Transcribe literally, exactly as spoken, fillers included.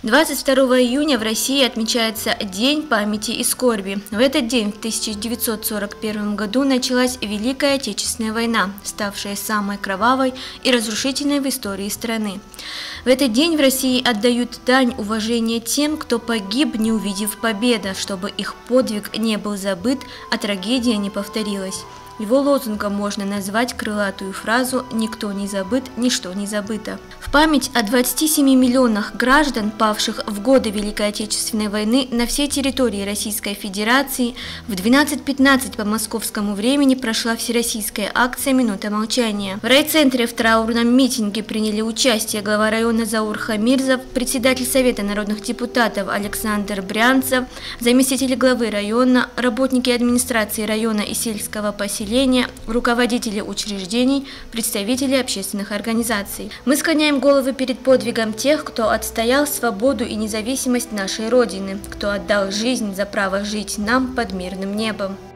двадцать второго июня в России отмечается День памяти и скорби. В этот день в тысяча девятьсот сорок первом году началась Великая Отечественная война, ставшая самой кровавой и разрушительной в истории страны. В этот день в России отдают дань уважения тем, кто погиб, не увидев победы, чтобы их подвиг не был забыт, а трагедия не повторилась. Его лозунгом можно назвать крылатую фразу «Никто не забыт, ничто не забыто». В память о двадцати семи миллионах граждан, павших в годы Великой Отечественной войны на всей территории Российской Федерации, в двенадцать пятнадцать по московскому времени прошла всероссийская акция «Минута молчания». В райцентре в траурном митинге приняли участие глава района Заур Хамирзов, председатель Совета народных депутатов Александр Брянцев, заместитель главы района, работники администрации района и сельского поселения, руководители учреждений, представители общественных организаций. Мы склоняем головы перед подвигом тех, кто отстоял свободу и независимость нашей Родины, кто отдал жизнь за право жить нам под мирным небом.